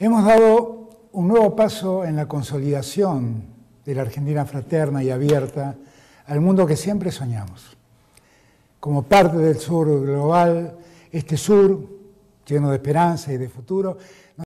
Hemos dado un nuevo paso en la consolidación de la Argentina fraterna y abierta al mundo que siempre soñamos. Como parte del sur global, este sur, lleno de esperanza y de futuro,